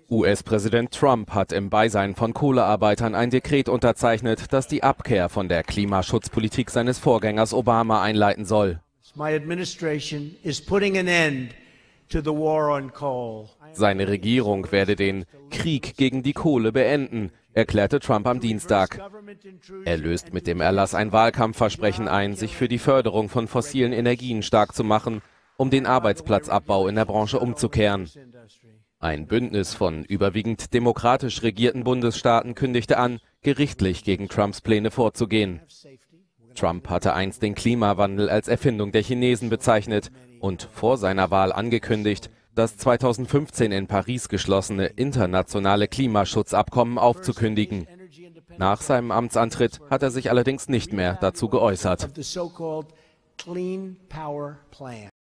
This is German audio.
US-Präsident Trump hat im Beisein von Kohlearbeitern ein Dekret unterzeichnet, das die Abkehr von der Klimaschutzpolitik seines Vorgängers Obama einleiten soll. Seine Regierung werde den Krieg gegen die Kohle beenden, erklärte Trump am Dienstag. Er löst mit dem Erlass ein Wahlkampfversprechen ein, sich für die Förderung von fossilen Energien stark zu machen, um den Arbeitsplatzabbau in der Branche umzukehren. Ein Bündnis von überwiegend demokratisch regierten Bundesstaaten kündigte an, gerichtlich gegen Trumps Pläne vorzugehen. Trump hatte einst den Klimawandel als Erfindung der Chinesen bezeichnet und vor seiner Wahl angekündigt, das 2015 in Paris geschlossene internationale Klimaschutzabkommen aufzukündigen. Nach seinem Amtsantritt hat er sich allerdings nicht mehr dazu geäußert.